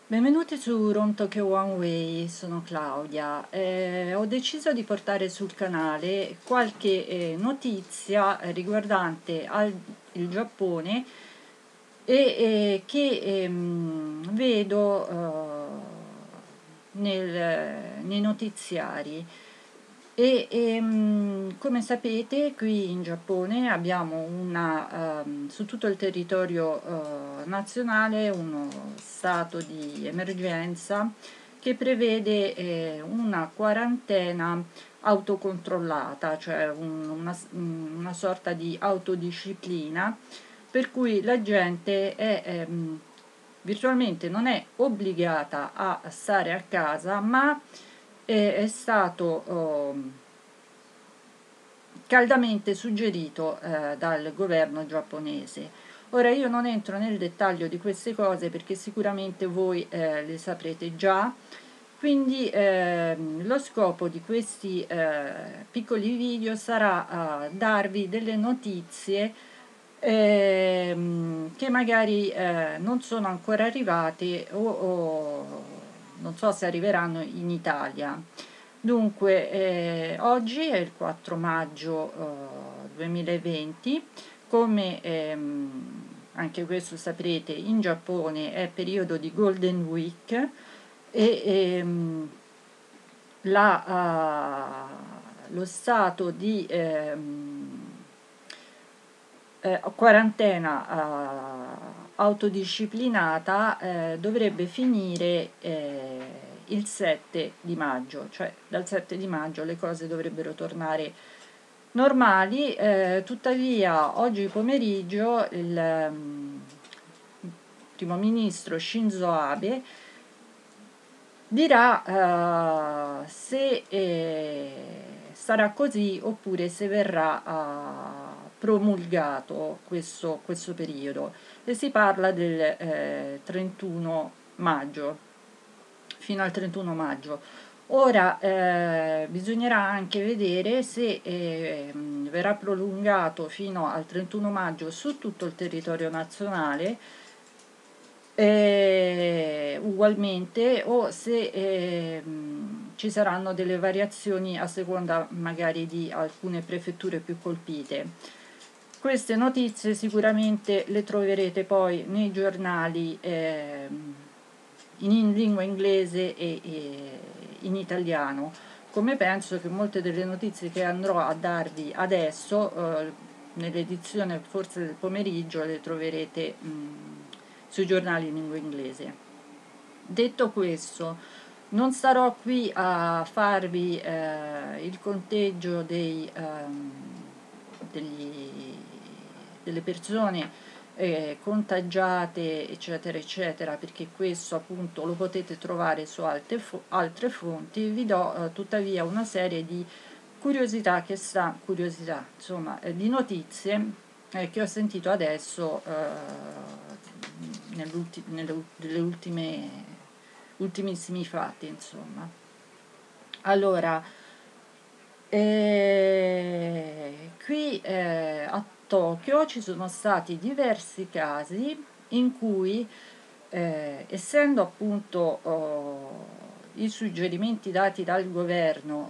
Benvenuti su Room Tokyo One Way, sono Claudia. Ho deciso di portare sul canale qualche notizia riguardante il Giappone che vedo nei notiziari. Come sapete, qui in Giappone abbiamo su tutto il territorio nazionale uno stato di emergenza che prevede una quarantena autocontrollata, cioè una sorta di autodisciplina per cui la gente virtualmente non è obbligata a stare a casa, ma è stato caldamente suggerito dal governo giapponese. Ora io non entro nel dettaglio di queste cose perché sicuramente voi le saprete già, quindi lo scopo di questi piccoli video sarà darvi delle notizie che magari non sono ancora arrivate o non so se arriveranno in Italia. Dunque, oggi è il 4 maggio 2020, come anche questo saprete, in Giappone è periodo di Golden Week e lo stato di quarantena autodisciplinata dovrebbe finire il 7 di maggio, cioè dal 7 di maggio le cose dovrebbero tornare normali, tuttavia oggi pomeriggio il primo ministro Shinzo Abe dirà se sarà così oppure se verrà promulgato questo periodo, e si parla del 31 maggio, fino al 31 maggio. Ora bisognerà anche vedere se verrà prolungato fino al 31 maggio su tutto il territorio nazionale ugualmente, o se ci saranno delle variazioni a seconda magari di alcune prefetture più colpite. Queste notizie sicuramente le troverete poi nei giornali in lingua inglese e in italiano, come penso che molte delle notizie che andrò a darvi adesso nell'edizione forse del pomeriggio le troverete sui giornali in lingua inglese. Detto questo, non starò qui a farvi il conteggio delle persone contagiate, eccetera, eccetera, perché questo appunto lo potete trovare su altre fonti. Vi do tuttavia una serie di insomma, di notizie che ho sentito adesso nelle ultimissimi fatti, insomma. Allora, qui a Tokyo ci sono stati diversi casi in cui, essendo appunto i suggerimenti dati dal governo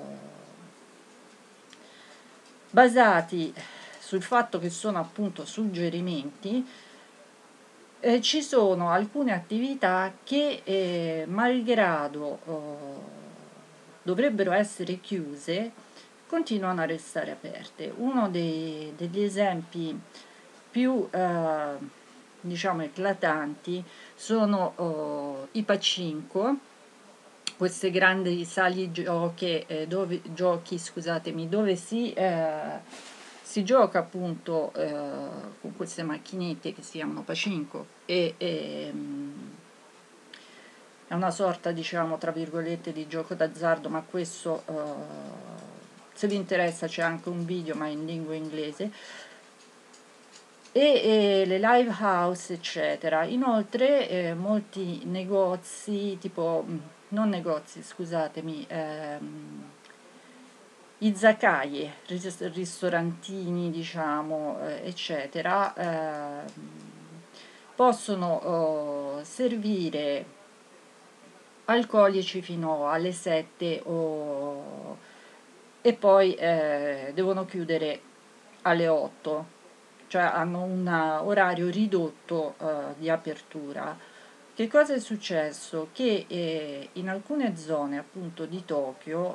basati sul fatto che sono appunto suggerimenti, ci sono alcune attività che, malgrado dovrebbero essere chiuse, continuano a restare aperte. Uno degli esempi più diciamo eclatanti sono i Pacinco, queste grandi sali giochi, scusatemi, dove si gioca appunto con queste macchinette che si chiamano Pacinco è una sorta, diciamo, tra virgolette, di gioco d'azzardo, ma questo se vi interessa c'è anche un video ma in lingua inglese, e le live house eccetera. Inoltre molti negozi, tipo non negozi, scusatemi, izakaya, ristorantini, diciamo, eccetera, possono servire alcolici fino alle 7 e poi devono chiudere alle 8, cioè hanno un orario ridotto di apertura. Che cosa è successo? Che in alcune zone appunto di Tokyo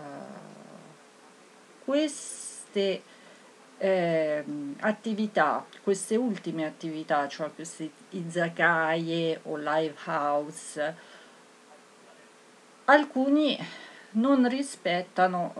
queste attività, queste ultime attività, cioè queste izakaya o live house, alcuni non rispettano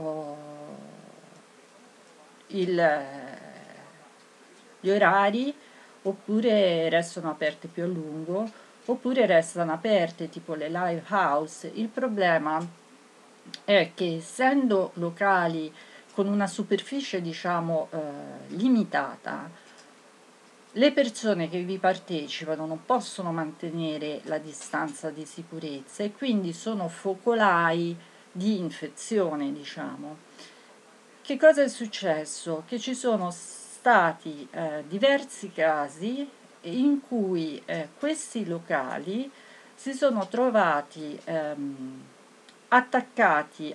gli orari, oppure restano aperte più a lungo, oppure restano aperte tipo le live house. Il problema è che essendo locali con una superficie diciamo limitata, le persone che vi partecipano non possono mantenere la distanza di sicurezza e quindi sono focolai di infezione, diciamo. Che cosa è successo? Che ci sono stati diversi casi in cui questi locali si sono trovati attaccati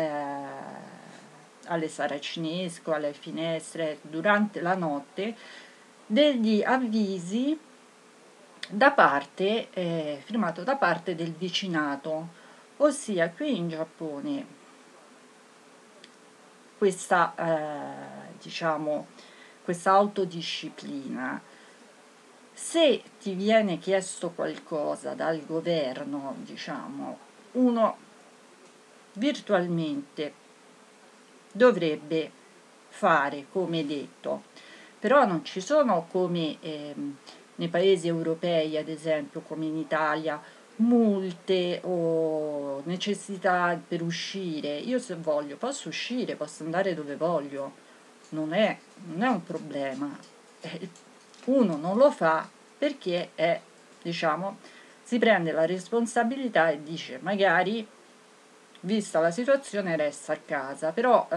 alle saracinesche, alle finestre durante la notte degli avvisi da parte, firmato da parte del vicinato, ossia qui in Giappone questa, diciamo, questa autodisciplina. Se ti viene chiesto qualcosa dal governo, diciamo, uno virtualmente dovrebbe fare come detto, però non ci sono come nei paesi europei, ad esempio, come in Italia, multe o necessità per uscire. Io se voglio posso uscire, posso andare dove voglio, non è un problema. Uno non lo fa perché è, diciamo, si prende la responsabilità e dice magari vista la situazione resta a casa, però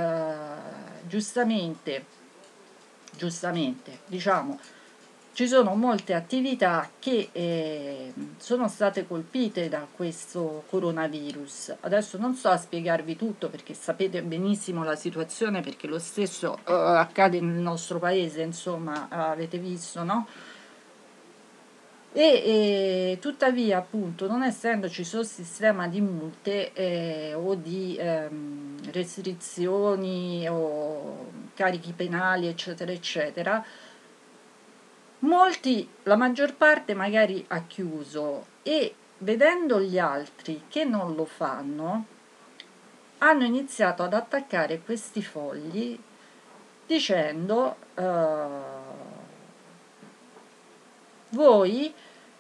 giustamente, diciamo, ci sono molte attività che sono state colpite da questo coronavirus. Adesso non so a spiegarvi tutto perché sapete benissimo la situazione, perché lo stesso accade nel nostro paese, insomma, avete visto, no? E tuttavia, appunto, non essendoci sul sistema di multe o di restrizioni o carichi penali, eccetera, eccetera, la maggior parte magari ha chiuso e vedendo gli altri che non lo fanno, hanno iniziato ad attaccare questi fogli dicendo voi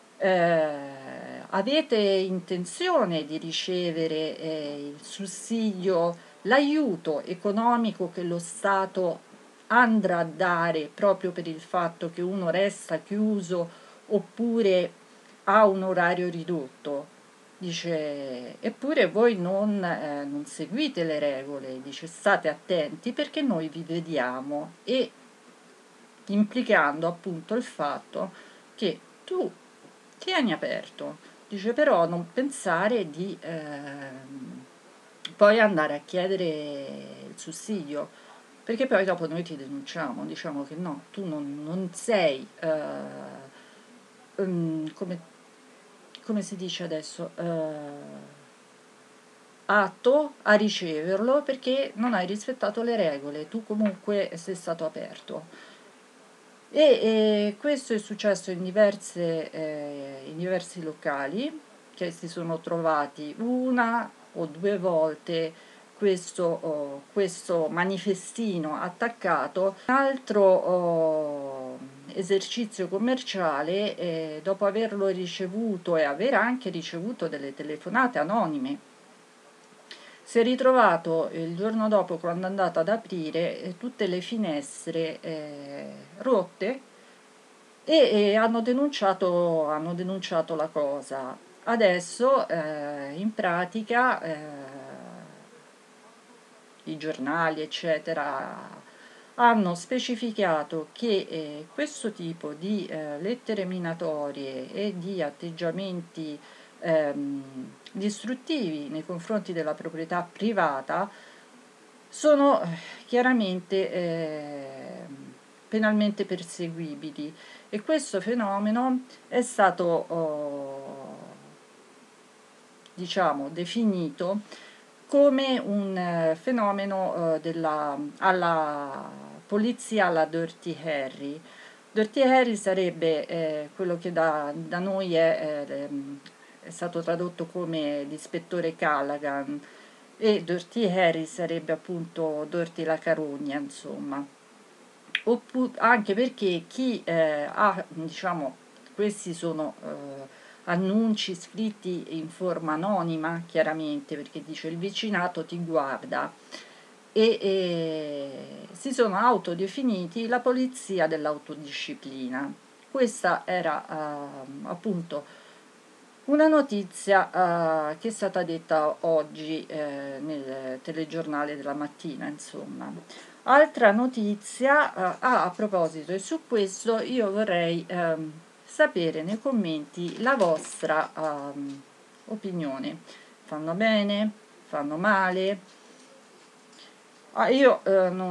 avete intenzione di ricevere il sussidio, l'aiuto economico che lo Stato andrà a dare proprio per il fatto che uno resta chiuso oppure ha un orario ridotto. Dice, eppure voi non seguite le regole, dice, state attenti perché noi vi vediamo, e implicando appunto il fatto che tu tieni aperto, dice, però non pensare di poi andare a chiedere il sussidio, perché poi dopo noi ti denunciamo, diciamo che no, tu non sei, come, come si dice adesso, atto a riceverlo perché non hai rispettato le regole, tu comunque sei stato aperto. Questo è successo in diversi locali che si sono trovati una o due volte questo manifestino attaccato. Un altro esercizio commerciale, dopo averlo ricevuto e aver anche ricevuto delle telefonate anonime, si è ritrovato il giorno dopo, quando è andato ad aprire, tutte le finestre rotte e hanno denunciato la cosa. Adesso in pratica i giornali eccetera hanno specificato che questo tipo di lettere minatorie e di atteggiamenti distruttivi nei confronti della proprietà privata sono chiaramente penalmente perseguibili, e questo fenomeno è stato diciamo definito come un fenomeno alla polizia alla Dirty Harry. Dirty Harry sarebbe quello che da noi è stato tradotto come l'ispettore Callaghan, e Dirty Harry sarebbe appunto Dirty la carogna, insomma. Anche perché chi ha, diciamo, questi sono annunci scritti in forma anonima, chiaramente, perché dice il vicinato ti guarda, e si sono autodefiniti la polizia dell'autodisciplina. Questa era appunto una notizia che è stata detta oggi nel telegiornale della mattina, insomma. Altra notizia, a proposito, e su questo io vorrei sapere nei commenti la vostra opinione. Fanno bene? Fanno male? Io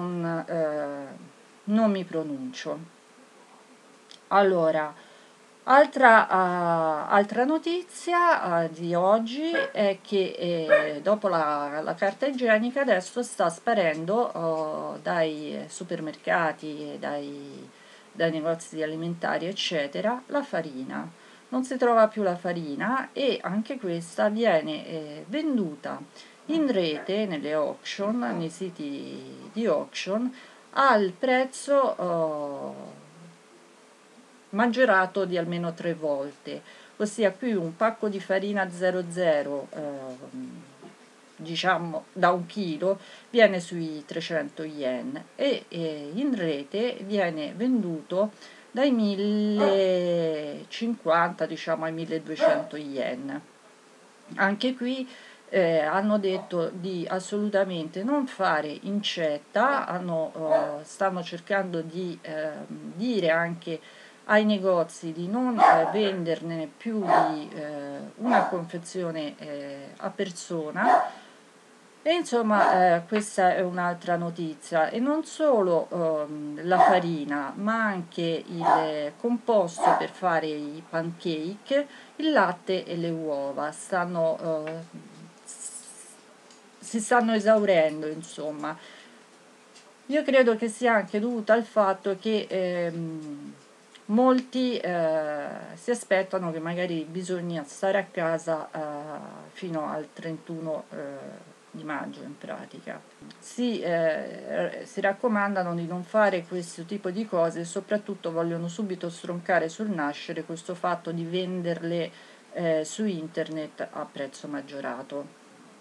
non mi pronuncio. Allora, altra notizia di oggi è che dopo la carta igienica adesso sta sparendo dai supermercati e dai negozi alimentari, eccetera, la farina. Non si trova più la farina, e anche questa viene venduta in rete, nelle auction, nei siti di auction, al prezzo maggiorato di almeno 3 volte, ossia qui un pacco di farina 00 diciamo da 1 chilo viene sui 300 yen, e in rete viene venduto dai 1050 diciamo ai 1200 yen. Anche qui hanno detto di assolutamente non fare incetta, stanno cercando di dire anche ai negozi di non venderne più di una confezione a persona, e insomma questa è un'altra notizia. E non solo la farina, ma anche il composto per fare i pancake, il latte e le uova si stanno esaurendo, insomma. Io credo che sia anche dovuto al fatto che molti si aspettano che magari bisogna stare a casa fino al 31 di maggio, in pratica. Si raccomandano di non fare questo tipo di cose, e soprattutto vogliono subito stroncare sul nascere questo fatto di venderle su internet a prezzo maggiorato.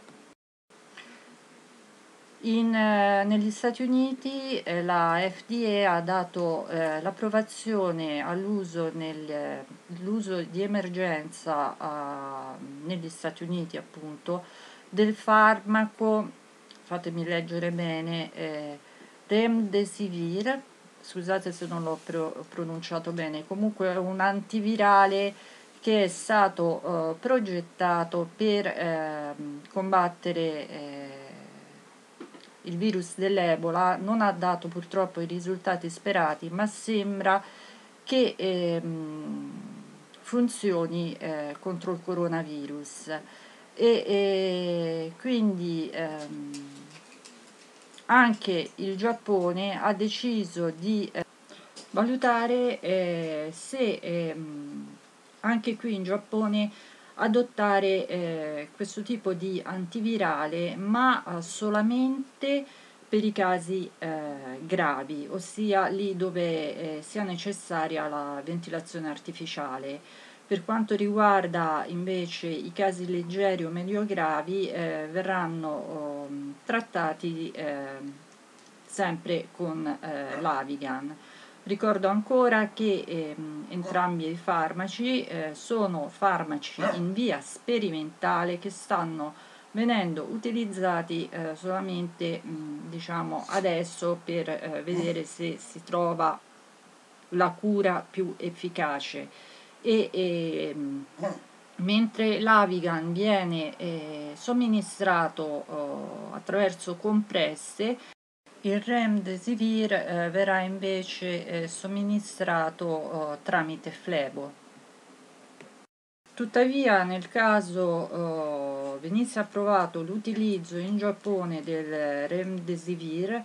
Negli Stati Uniti la FDA ha dato l'approvazione l'uso di emergenza negli Stati Uniti, appunto, del farmaco, fatemi leggere bene, Remdesivir, scusate se non l'ho pronunciato bene, comunque è un antivirale che è stato progettato per combattere il virus dell'Ebola. Non ha dato purtroppo i risultati sperati, ma sembra che funzioni contro il coronavirus, e quindi anche il Giappone ha deciso di valutare se anche qui in Giappone adottare questo tipo di antivirale, ma solamente per i casi gravi, ossia lì dove sia necessaria la ventilazione artificiale. Per quanto riguarda invece i casi leggeri o medio gravi, verranno trattati sempre con l'Avigan. Ricordo ancora che entrambi i farmaci sono farmaci in via sperimentale, che stanno venendo utilizzati solamente diciamo adesso per vedere se si trova la cura più efficace, e mentre l'Avigan viene somministrato attraverso compresse, il Remdesivir verrà invece somministrato tramite flebo. Tuttavia, nel caso venisse approvato l'utilizzo in Giappone del Remdesivir,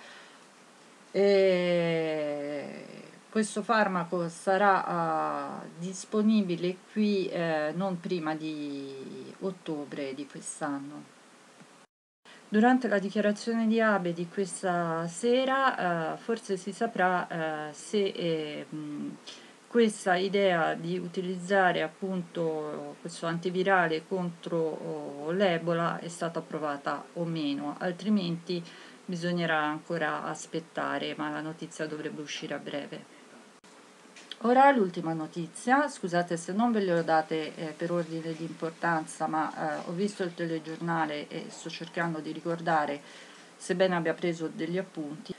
questo farmaco sarà disponibile qui non prima di ottobre di quest'anno. Durante la dichiarazione di Abe di questa sera forse si saprà se questa idea di utilizzare appunto questo antivirale contro l'Ebola è stata approvata o meno, altrimenti bisognerà ancora aspettare, ma la notizia dovrebbe uscire a breve. Ora l'ultima notizia, scusate se non ve le ho date per ordine di importanza, ma ho visto il telegiornale e sto cercando di ricordare, sebbene abbia preso degli appunti,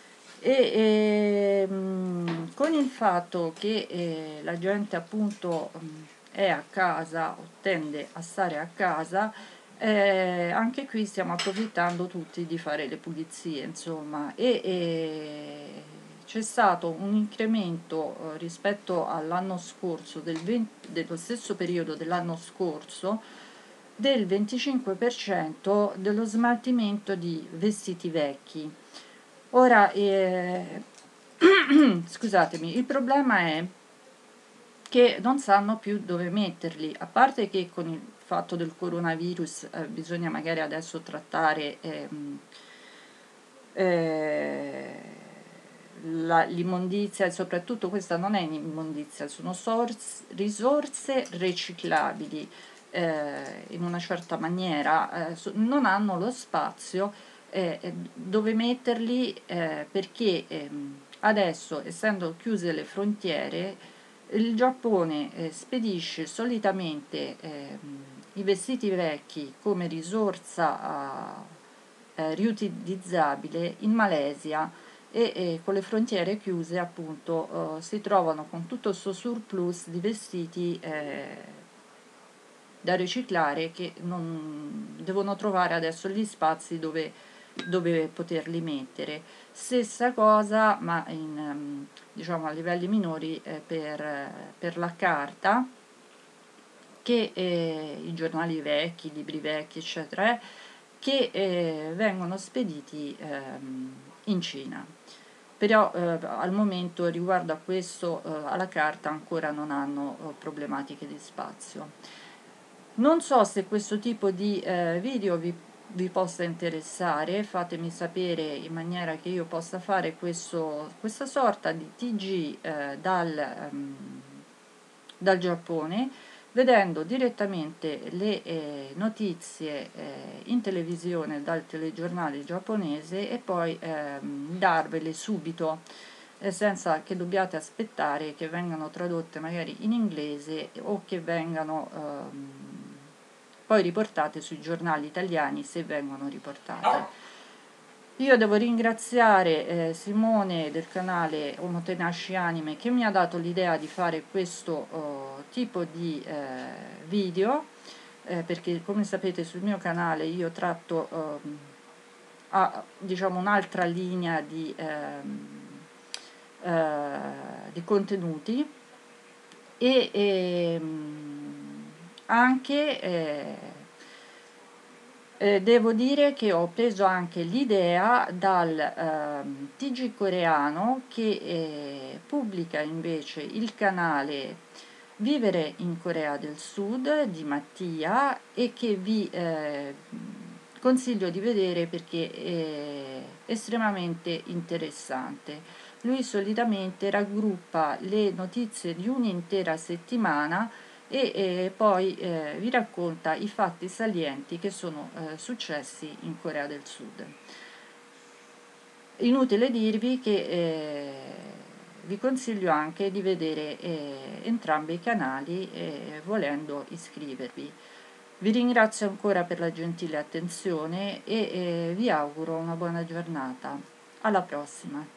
con il fatto che la gente appunto è a casa o tende a stare a casa, anche qui stiamo approfittando tutti di fare le pulizie, insomma, c'è stato un incremento rispetto all'anno scorso, dello stesso periodo dell'anno scorso, del 25% dello smaltimento di vestiti vecchi. Ora, scusatemi, il problema è che non sanno più dove metterli, a parte che con il fatto del coronavirus bisogna magari adesso trattare l'immondizia, e soprattutto questa non è immondizia, sono risorse riciclabili in una certa maniera, non hanno lo spazio dove metterli perché adesso, essendo chiuse le frontiere, il Giappone spedisce solitamente i vestiti vecchi come risorsa riutilizzabile in Malesia e con le frontiere chiuse appunto si trovano con tutto questo surplus di vestiti da riciclare che non devono trovare adesso gli spazi dove poterli mettere. Stessa cosa, ma diciamo a livelli minori per la carta, che i giornali vecchi, i libri vecchi, eccetera, che vengono spediti in Cina. Però al momento riguardo a questo, alla carta ancora non hanno problematiche di spazio. Non so se questo tipo di video vi possa interessare, fatemi sapere in maniera che io possa fare questa sorta di TG dal Giappone, vedendo direttamente le notizie in televisione dal telegiornale giapponese e poi darvele subito senza che dobbiate aspettare che vengano tradotte magari in inglese o che vengano poi riportate sui giornali italiani, se vengono riportate. Io devo ringraziare Simone del canale Omotenashi Anime che mi ha dato l'idea di fare questo tipo di video, perché come sapete sul mio canale io tratto diciamo un'altra linea di contenuti e anche devo dire che ho preso anche l'idea dal TG coreano che pubblica invece il canale Vivere in Corea del Sud di Mattia e che vi consiglio di vedere perché è estremamente interessante. Lui solitamente raggruppa le notizie di un'intera settimana e poi vi racconta i fatti salienti che sono successi in Corea del Sud. Inutile dirvi che vi consiglio anche di vedere entrambi i canali volendo iscrivervi. Vi ringrazio ancora per la gentile attenzione e vi auguro una buona giornata. Alla prossima!